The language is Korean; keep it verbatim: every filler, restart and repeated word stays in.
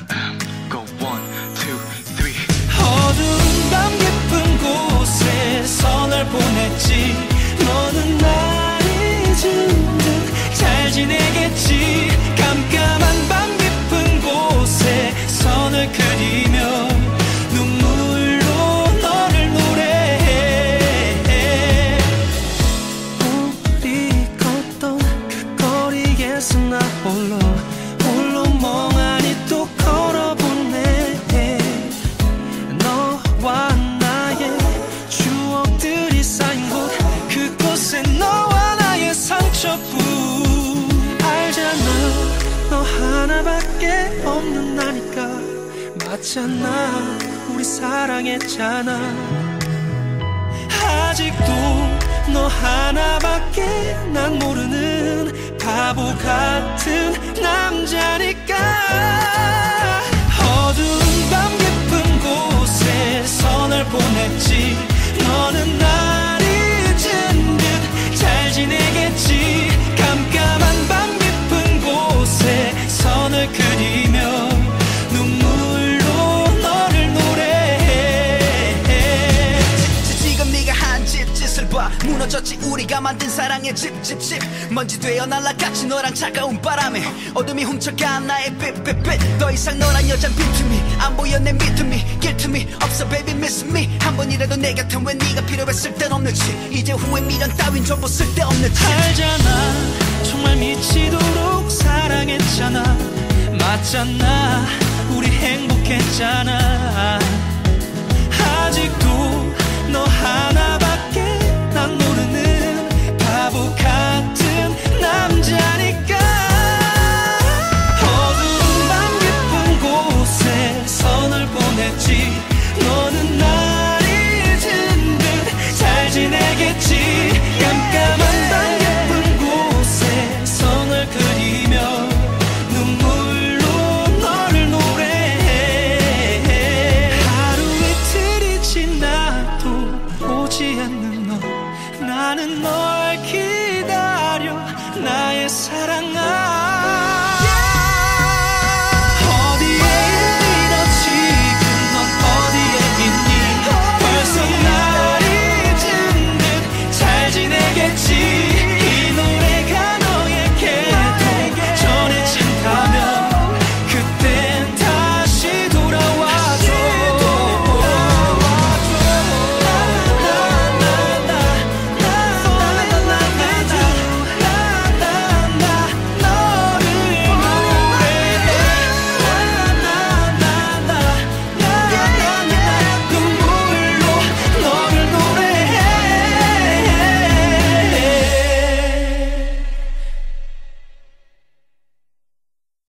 Go one, two, three. 어두운 밤 깊은 곳에서 널 보냈지. 너는 날 잊은 듯 잘 지내겠지. 깜깜한 밤 깊은 곳에서 널 그리며 눈물로 너를 노래해. 우리 걷던 그 거리에서 나 홀로 홀로 멍하니 또 걸어보네. 너와 나의 추억들이 쌓인 곳, 그곳에 너와 나의 상처뿐. 알잖아, 너 하나밖에 없는 나니까. 맞잖아, 우리 사랑했잖아. 아직도 너 하나밖에 난 모르는 바보 같은 남자니까. 어두운 밤 깊은 곳에서 널 보냈지. 너는 날 잊은 듯 잘 지내겠지. 깜깜한 밤 깊은 곳에서 널 그리며 눈물로 너를 노래해. 지금 네가 한 짓짓을 봐. 무너졌지 우리가 만든 사랑의 집집집. 먼지 되어 날아갔지 너랑 차가운 바람에. 어둠이 훔쳐간 나의 빛빛빛. 더 이상 너란 여잔 비투미 안 보여 내 믿음이. 길틈이 없어 baby miss me. 한 번이라도 내 곁엔 왜 네가 필요했을 땐 없는지. 이제 후회 미련 따윈 전부 쓸데없는지. 알잖아, 정말 미치도록 사랑했잖아. 맞잖아, 우리 행복했잖아. 아직도 너 하나밖에 난 모르는 바보 같은 남자니까. 어두운 밤 깊은 곳에서 널 보냈지. 너는 날 잊은 듯 잘 지내겠지. 깜깜한 밤 깊은 곳에서 널 그리며 눈물로 너를 노래해. 하루 이틀이 지나도 오지 않는 너, 나는 널 기다려 나의 사랑아.